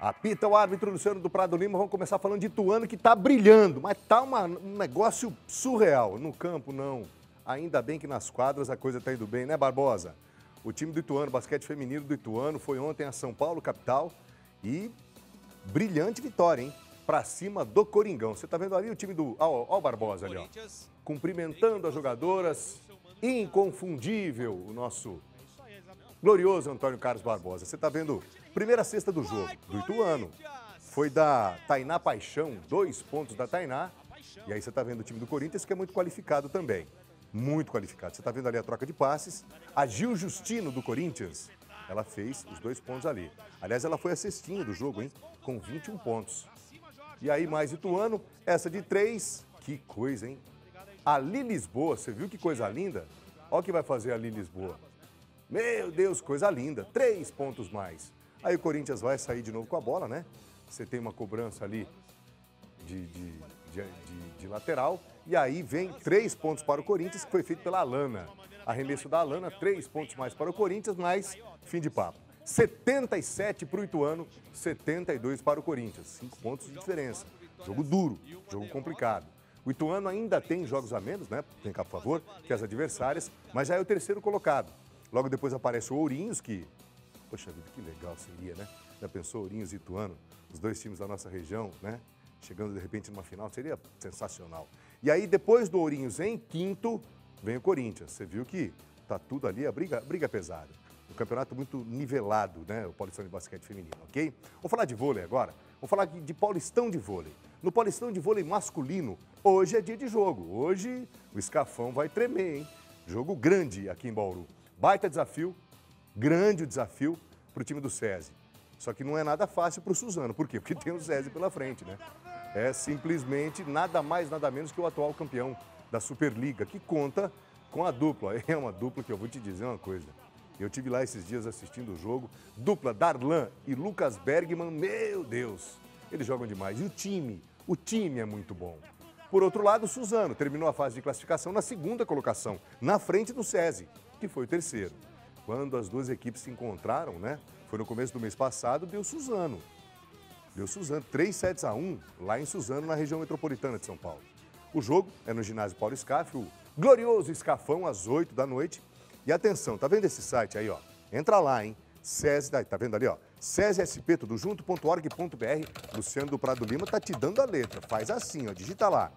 Apita o árbitro Luciano do Prado Lima. Vamos começar falando de Ituano, que tá brilhando, mas tá um negócio surreal. No campo, não. Ainda bem que nas quadras a coisa tá indo bem, né, Barbosa? O time do Ituano, basquete feminino do Ituano, foi ontem a São Paulo, capital, e brilhante vitória, hein? Pra cima do Coringão. Você tá vendo ali o time do... Ó o Barbosa ali, ó. Cumprimentando as jogadoras. Inconfundível o nosso glorioso Antônio Carlos Barbosa. Você tá vendo primeira cesta do jogo do Ituano. Foi da Tainá Paixão, 2 pontos da Tainá. E aí você tá vendo o time do Corinthians, que é muito qualificado também. Muito qualificado. Você tá vendo ali a troca de passes. A Gil Justino do Corinthians, ela fez os 2 pontos ali. Aliás, ela foi a cestinha do jogo, hein? Com 21 pontos. E aí mais Ituano, essa de 3. Que coisa, hein? A Lisboa, você viu que coisa linda? Olha o que vai fazer a Lisboa. Meu Deus, coisa linda. 3 pontos mais. Aí o Corinthians vai sair de novo com a bola, né? Você tem uma cobrança ali de lateral. E aí vem 3 pontos para o Corinthians, que foi feito pela Alana. Arremesso da Alana, 3 pontos mais para o Corinthians, mas fim de papo. 77 para o Ituano, 72 para o Corinthians. 5 pontos de diferença. Jogo duro, jogo complicado. O Ituano ainda tem jogos a menos, né? Tem cá, por favor, que as adversárias, mas já é o terceiro colocado. Logo depois aparece o Ourinhos, que... Poxa vida, que legal seria, né? Já pensou Ourinhos e Ituano, os 2 times da nossa região, né? Chegando de repente numa final, seria sensacional. E aí depois do Ourinhos em quinto, vem o Corinthians. Você viu que tá tudo ali, a briga pesada. Um campeonato muito nivelado, né? O Paulistão de Basquete Feminino, ok? Vamos falar de vôlei agora? Vamos falar de Paulistão de Vôlei. No Paulistão de Vôlei masculino, hoje é dia de jogo. Hoje o escafão vai tremer, hein? Jogo grande aqui em Bauru. Baita desafio, grande o desafio para o time do SESI. Só que não é nada fácil para o Suzano. Por quê? Porque tem o SESI pela frente, né? É simplesmente nada mais, nada menos que o atual campeão da Superliga, que conta com a dupla. É uma dupla que eu vou te dizer uma coisa. Eu tive lá esses dias assistindo o jogo. Dupla Darlan e Lucas Bergman, meu Deus, eles jogam demais. E o time é muito bom. Por outro lado, o Suzano terminou a fase de classificação na 2ª colocação, na frente do SESI, que foi o 3º. Quando as 2 equipes se encontraram, né? Foi no começo do mês passado, deu Suzano. Deu Suzano, 3-1 lá em Suzano, na região metropolitana de São Paulo. O jogo é no ginásio Paulo Scaff, o glorioso escafão, às 8 da noite. E atenção, tá vendo esse site aí, ó? Entra lá, hein? SESI, tá vendo ali, ó? SESISP, tudo junto.org.br. Luciano do Prado Lima tá te dando a letra. Faz assim, ó, digita lá,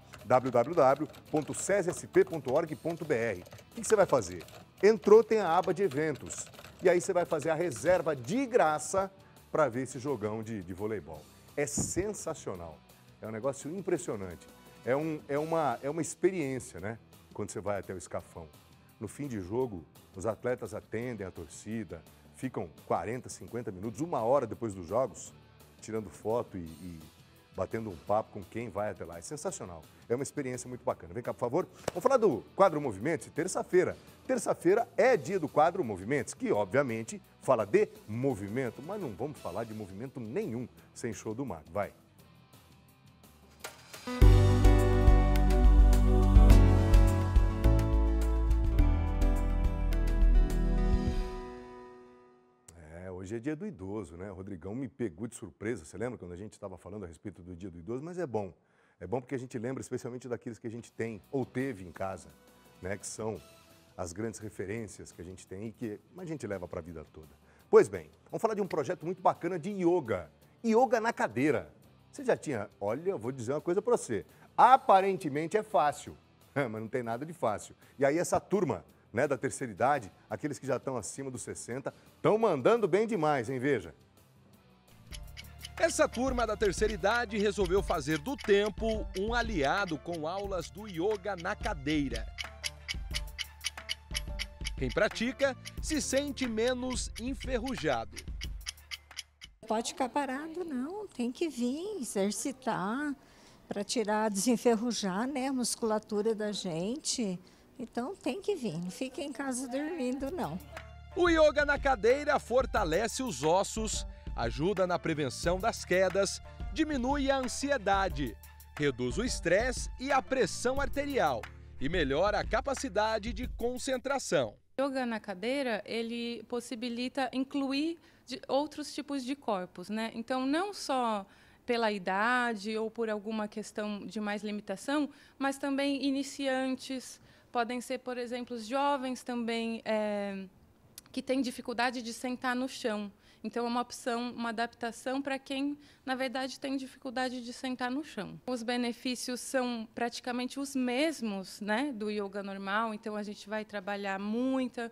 www.sesisp.org.br. O que você vai fazer? Entrou, tem a aba de eventos. E aí você vai fazer a reserva de graça para ver esse jogão de voleibol. É sensacional. É um negócio impressionante. É uma experiência, né? Quando você vai até o escafão. No fim de jogo, os atletas atendem a torcida, ficam 40, 50 minutos, 1 hora depois dos jogos, tirando foto e batendo um papo com quem vai até lá. É sensacional. É uma experiência muito bacana. Vem cá, por favor. Vamos falar do quadro Movimentos, terça-feira. Terça-feira é dia do quadro Movimentos, que obviamente fala de movimento, mas não vamos falar de movimento nenhum sem show do mago. Vai. Hoje é dia do idoso, né? O Rodrigão me pegou de surpresa. Você lembra quando a gente estava falando a respeito do dia do idoso? Mas é bom. É bom porque a gente lembra especialmente daqueles que a gente tem ou teve em casa, né? Que são as grandes referências que a gente tem e que a gente leva para a vida toda. Pois bem, vamos falar de um projeto muito bacana de yoga. Yoga na cadeira. Você já tinha... Olha, eu vou dizer uma coisa para você. Aparentemente é fácil, mas não tem nada de fácil. E aí essa turma... né, da terceira idade, aqueles que já estão acima dos 60, estão mandando bem demais, hein? Veja. Essa turma da terceira idade resolveu fazer do tempo um aliado com aulas do yoga na cadeira. Quem pratica se sente menos enferrujado. Pode ficar parado, não. Tem que vir exercitar para tirar, desenferrujar, né, a musculatura da gente. Então tem que vir, não fica em casa dormindo, não. O yoga na cadeira fortalece os ossos, ajuda na prevenção das quedas, diminui a ansiedade, reduz o estresse e a pressão arterial e melhora a capacidade de concentração. Yoga na cadeira, ele possibilita incluir outros tipos de corpos, né? Então, não só pela idade ou por alguma questão de mais limitação, mas também iniciantes, podem ser, por exemplo, jovens também que têm dificuldade de sentar no chão. Então, é uma opção, uma adaptação para quem, na verdade, tem dificuldade de sentar no chão. Os benefícios são praticamente os mesmos, né, do yoga normal. Então, a gente vai trabalhar muita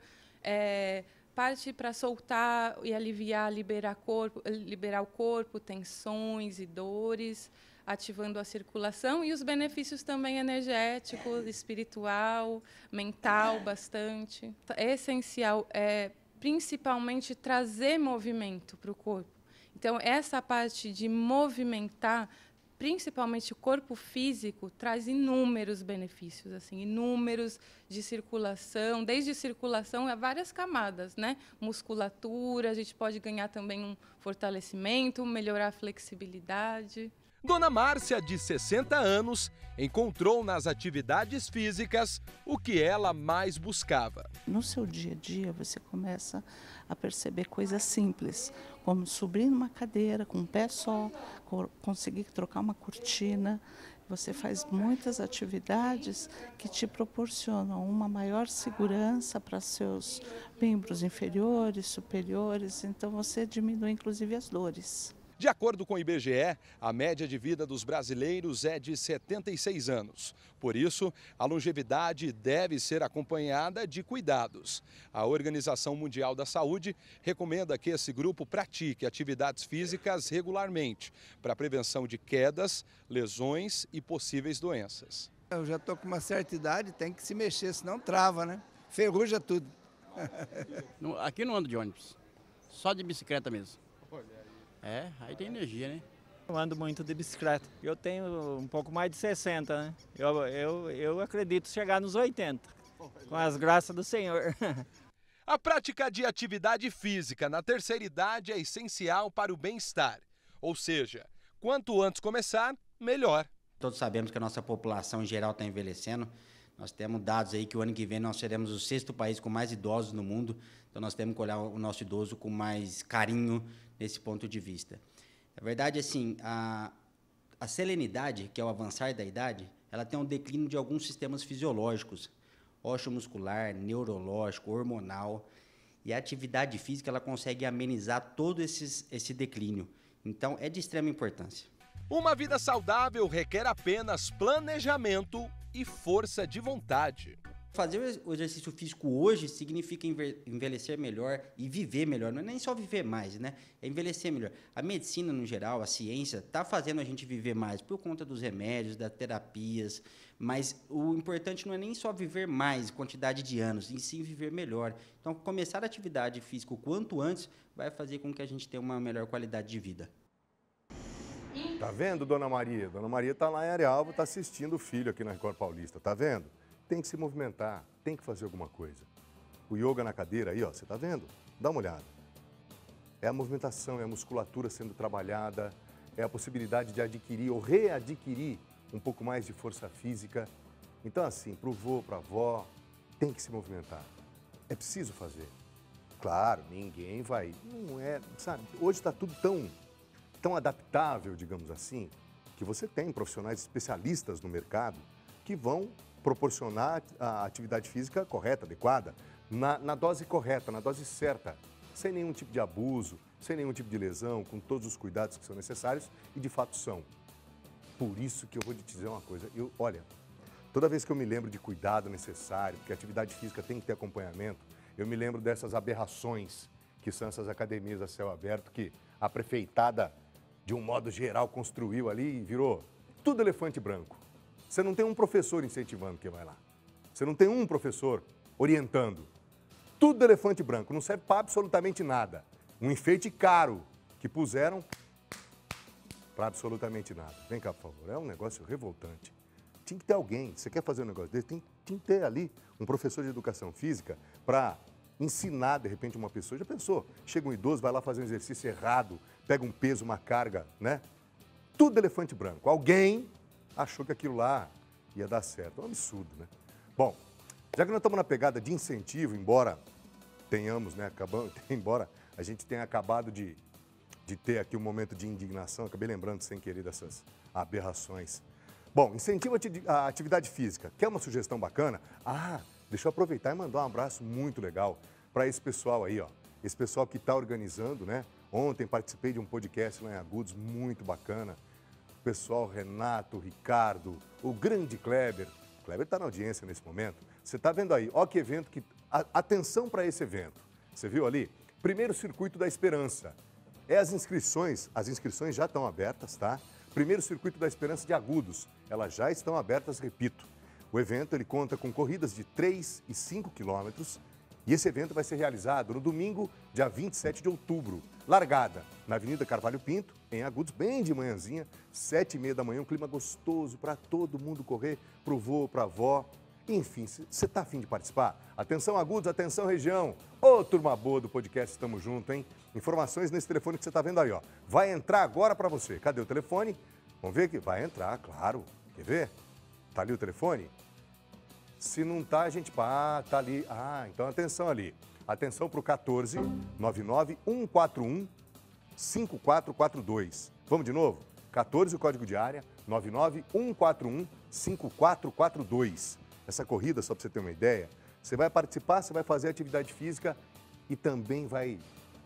parte para soltar e aliviar, liberar o corpo, tensões e dores, ativando a circulação. E os benefícios também energéticos, espiritual, mental, bastante. É essencial, principalmente trazer movimento para o corpo. Então, essa parte de movimentar, principalmente o corpo físico, traz inúmeros benefícios, assim, inúmeros de circulação, desde circulação a várias camadas, né? Musculatura, a gente pode ganhar também um fortalecimento, melhorar a flexibilidade. Dona Márcia, de 60 anos, encontrou nas atividades físicas o que ela mais buscava. No seu dia a dia, você começa a perceber coisas simples, como subir numa cadeira com um pé só, conseguir trocar uma cortina. Você faz muitas atividades que te proporcionam uma maior segurança para seus membros inferiores, superiores, então você diminui inclusive as dores. De acordo com o IBGE, a média de vida dos brasileiros é de 76 anos. Por isso, a longevidade deve ser acompanhada de cuidados. A Organização Mundial da Saúde recomenda que esse grupo pratique atividades físicas regularmente para a prevenção de quedas, lesões e possíveis doenças. Eu já estou com uma certa idade, tem que se mexer, senão trava, né? Ferruja tudo. Aqui não ando de ônibus, só de bicicleta mesmo. Aí tem energia, né? Eu ando muito de bicicleta. Eu tenho um pouco mais de 60, né? Eu acredito chegar nos 80, com as graças do Senhor. A prática de atividade física na terceira idade é essencial para o bem-estar. Ou seja, quanto antes começar, melhor. Todos sabemos que a nossa população em geral está envelhecendo. Nós temos dados aí que o ano que vem nós seremos o 6º país com mais idosos no mundo. Então nós temos que olhar o nosso idoso com mais carinho nesse ponto de vista. A verdade, assim, a selenidade, que é o avançar da idade, ela tem um declínio de alguns sistemas fisiológicos, osteomuscular, neurológico, hormonal, e a atividade física ela consegue amenizar todo esse declínio. Então, é de extrema importância. Uma vida saudável requer apenas planejamento e força de vontade. Fazer o exercício físico hoje significa envelhecer melhor e viver melhor. Não é nem só viver mais, né? É envelhecer melhor. A medicina, no geral, a ciência, está fazendo a gente viver mais por conta dos remédios, das terapias. Mas o importante não é nem só viver mais, quantidade de anos, em sim viver melhor. Então, começar a atividade física o quanto antes vai fazer com que a gente tenha uma melhor qualidade de vida. Tá vendo, Dona Maria? Dona Maria está lá em Arealva, está assistindo o filho aqui na Record Paulista. Tá vendo? Tem que se movimentar, tem que fazer alguma coisa. O yoga na cadeira aí, ó, você tá vendo? Dá uma olhada. É a movimentação, é a musculatura sendo trabalhada, é a possibilidade de adquirir ou readquirir um pouco mais de força física. Então, assim, pro vô, pra avó, tem que se movimentar. É preciso fazer. Claro, ninguém vai... Não é, sabe? Hoje está tudo tão adaptável, digamos assim, que você tem profissionais especialistas no mercado que vão proporcionar a atividade física correta, adequada, na dose correta, na dose certa, sem nenhum tipo de abuso, sem nenhum tipo de lesão, com todos os cuidados que são necessários e de fato são. Por isso que eu vou te dizer uma coisa, olha, toda vez que eu me lembro de cuidado necessário, porque a atividade física tem que ter acompanhamento, eu me lembro dessas aberrações que são essas academias a céu aberto que a prefeitada, de um modo geral, construiu ali e virou tudo elefante branco. Você não tem um professor incentivando quem vai lá. Você não tem um professor orientando. Tudo elefante branco, não serve para absolutamente nada. Um enfeite caro que puseram para absolutamente nada. Vem cá, por favor, é um negócio revoltante. Tinha que ter alguém, você quer fazer um negócio desse, tem que ter ali um professor de educação física para ensinar, de repente, uma pessoa. Já pensou? Chega um idoso, vai lá fazer um exercício errado, pega um peso, uma carga, né? Tudo elefante branco. Alguém achou que aquilo lá ia dar certo. É um absurdo, né? Bom, Já que nós estamos na pegada de incentivo, embora tenhamos, né, embora a gente tenha acabado de ter aqui um momento de indignação, acabei lembrando sem querer dessas aberrações. Bom, incentivo a atividade física. Quer uma sugestão bacana? Ah, deixa eu aproveitar e mandar um abraço muito legal para esse pessoal aí, ó. Esse pessoal que está organizando, né? Ontem participei de um podcast lá em Agudos, muito bacana. O pessoal, Renato, Ricardo, o grande Kleber. Kleber está na audiência nesse momento. Você está vendo aí, ó que evento que... Atenção para esse evento. Você viu ali? Primeiro Circuito da Esperança. As inscrições já estão abertas, tá? Primeiro Circuito da Esperança de Agudos. Elas já estão abertas, repito. O evento ele conta com corridas de 3 e 5 quilômetros. E esse evento vai ser realizado no domingo, dia 27 de outubro. Largada na Avenida Carvalho Pinto, em Agudos, bem de manhãzinha, 7h30 da manhã, um clima gostoso para todo mundo correr, pro vô, pra avó. Enfim, você tá afim de participar? Atenção Agudos, atenção região. Ô, turma boa do podcast, estamos juntos, hein? Informações nesse telefone que você tá vendo aí, ó. Vai entrar agora para você. Cadê o telefone? Vamos ver aqui. Vai entrar, claro. Quer ver? Tá ali o telefone? Se não tá, a gente... tá ali. Então atenção ali. Atenção para o 14 99 141 5442. Vamos de novo? 14, o código de área, 99 141 5442. Essa corrida, só para você ter uma ideia, você vai participar, você vai fazer atividade física e também vai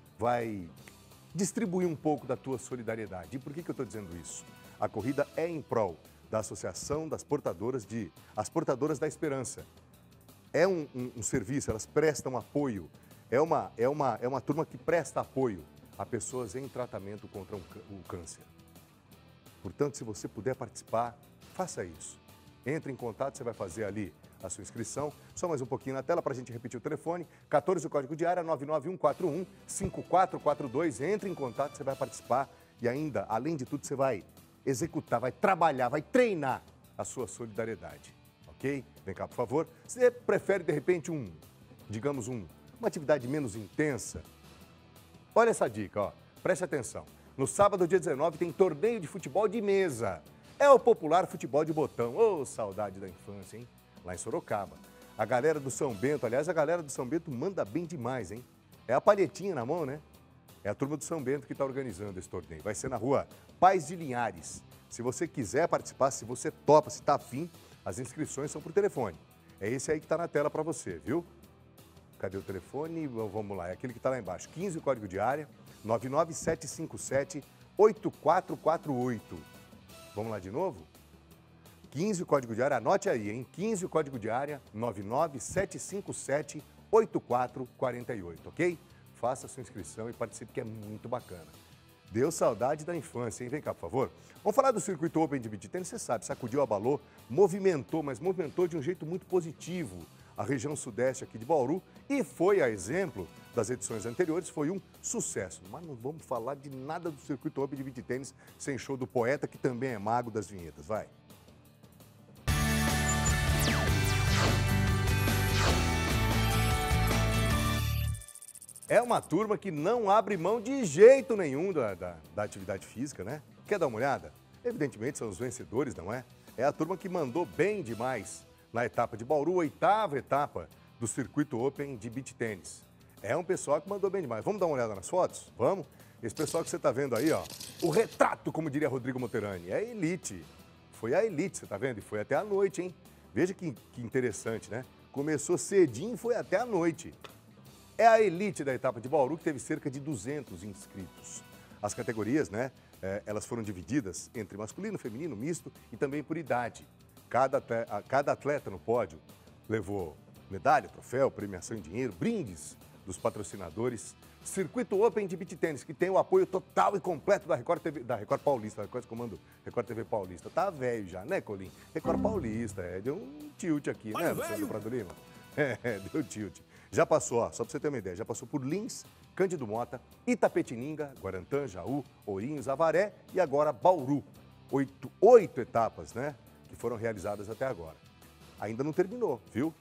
distribuir um pouco da tua solidariedade. E por que eu estou dizendo isso? A corrida é em prol da Associação das Portadoras as Portadoras da Esperança. É um serviço, elas prestam apoio. É uma turma que presta apoio a pessoas em tratamento contra o câncer. Portanto, se você puder participar, faça isso. Entre em contato, você vai fazer ali a sua inscrição. Só mais um pouquinho na tela para a gente repetir o telefone. 14, o código de área, 99141 5442. Entre em contato, você vai participar. E ainda, além de tudo, você vai executar, vai trabalhar, vai treinar a sua solidariedade. Ok? Vem cá, por favor. Você prefere, de repente, uma atividade menos intensa? Olha essa dica, ó. Preste atenção. No sábado, dia 19, tem torneio de futebol de mesa. É o popular futebol de botão. Ô, saudade da infância, hein? Lá em Sorocaba. A galera do São Bento, aliás, a galera do São Bento manda bem demais, hein? É a palhetinha na mão, né? É a turma do São Bento que está organizando esse torneio. Vai ser na rua Paz de Linhares. Se você quiser participar, se você topa, se está afim, as inscrições são por telefone. É esse aí que está na tela para você, viu? Cadê o telefone? Vamos lá, é aquele que está lá embaixo. 15, o código de área, 99757 8448. Vamos lá de novo? 15, o código de área, anote aí, hein? 15, o código de área, 99757 8448, ok? Faça a sua inscrição e participe, que é muito bacana. Deu saudade da infância, hein? Vem cá, por favor. Vamos falar do Circuito Open de Beach Tennis, você sabe, sacudiu, abalou, movimentou, mas movimentou de um jeito muito positivo a região sudeste aqui de Bauru e foi, a exemplo das edições anteriores, foi um sucesso. Mas não vamos falar de nada do Circuito Open de Beach Tennis sem show do poeta, que também é mago das vinhetas. Vai. É uma turma que não abre mão de jeito nenhum da atividade física, né? Quer dar uma olhada? Evidentemente são os vencedores, não é? É a turma que mandou bem demais na etapa de Bauru, 8ª etapa do Circuito Open de Beach Tennis. É um pessoal que mandou bem demais. Vamos dar uma olhada nas fotos? Vamos? Esse pessoal que você está vendo aí, ó, o retrato, como diria Rodrigo Moterani, é a elite. Foi a elite, você está vendo? E foi até a noite, hein? Veja que interessante, né? Começou cedinho e foi até a noite. É a elite da etapa de Bauru, que teve cerca de 200 inscritos. As categorias, né, elas foram divididas entre masculino, feminino, misto e também por idade. Cada atleta no pódio levou medalha, troféu, premiação em dinheiro, brindes dos patrocinadores. Circuito Open de Beach Tennis, que tem o apoio total e completo da Record TV, da Record Paulista, quase comando Record TV Paulista. Tá velho já, né, Colim? Record Paulista, deu um tilt aqui, né, Luciano Prado Lima? Deu tilt. Já passou, ó, só para você ter uma ideia, já passou por Lins, Cândido Mota, Itapetininga, Guarantã, Jaú, Ourinhos, Avaré e agora Bauru. 8 etapas, né, que foram realizadas até agora. Ainda não terminou, viu?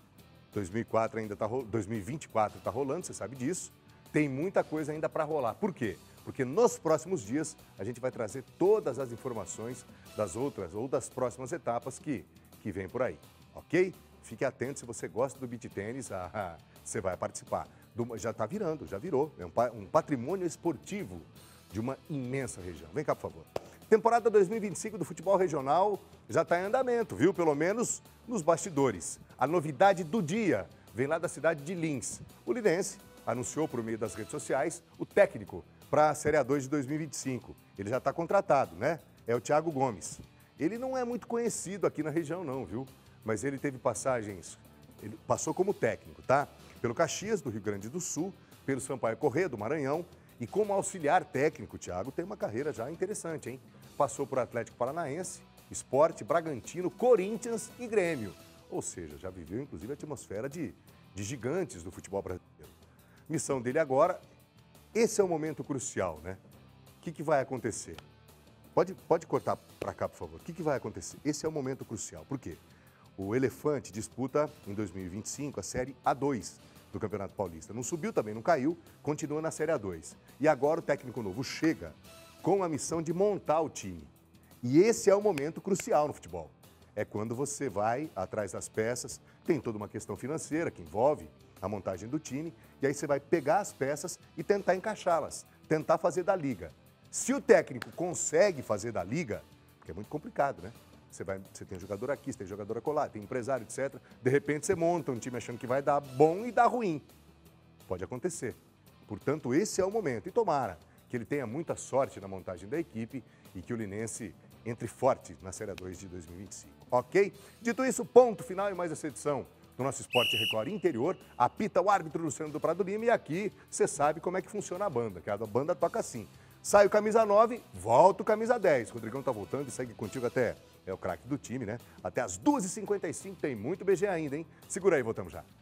2024 está rolando, você sabe disso. Tem muita coisa ainda para rolar. Por quê? Porque nos próximos dias a gente vai trazer todas as informações das outras ou das próximas etapas que vêm por aí, ok? fique atento, se você gosta do beach tênis, você vai participar. Já está virando, já virou. É um patrimônio esportivo de uma imensa região. Vem cá, por favor. Temporada 2025 do futebol regional já está em andamento, viu? Pelo menos nos bastidores. A novidade do dia vem lá da cidade de Lins. O linense anunciou por meio das redes sociais o técnico para a Série A2 de 2025. Ele já está contratado, né? É o Thiago Gomes. Ele não é muito conhecido aqui na região não, viu? Mas ele teve passagens, ele passou como técnico, tá? Pelo Caxias, do Rio Grande do Sul, pelo Sampaio Corrêa, do Maranhão. E como auxiliar técnico, o Thiago tem uma carreira já interessante, hein? Passou por Atlético Paranaense, Sport, Bragantino, Corinthians e Grêmio. Ou seja, já viveu inclusive a atmosfera de gigantes do futebol brasileiro. Missão dele agora, esse é o momento crucial, né? O que vai acontecer? Pode cortar para cá, por favor. O que vai acontecer? Esse é o momento crucial. Por quê? O Elefante disputa em 2025 a Série A2 do Campeonato Paulista. Não subiu também, não caiu, continua na Série A2. E agora o técnico novo chega com a missão de montar o time. E esse é o momento crucial no futebol. É quando você vai atrás das peças, tem toda uma questão financeira que envolve a montagem do time, e aí você vai pegar as peças e tentar encaixá-las, tentar fazer da liga. Se o técnico consegue fazer da liga, porque é muito complicado, né? Você tem jogador aqui, você tem jogador acolá, tem empresário, etc. De repente você monta um time achando que vai dar bom e dá ruim. Pode acontecer. Portanto, esse é o momento. E tomara que ele tenha muita sorte na montagem da equipe e que o linense entre forte na Série 2 de 2025. Ok? Dito isso, ponto final e mais essa edição do nosso Esporte Record Interior. Apita o árbitro Luciano do Prado Lima e aqui você sabe como é que funciona a banda, que a banda toca assim. Sai o camisa 9, volta o camisa 10. Rodrigão tá voltando e segue contigo até, é o craque do time, né? Até as 2h55 tem muito BG ainda, hein? Segura aí, voltamos já.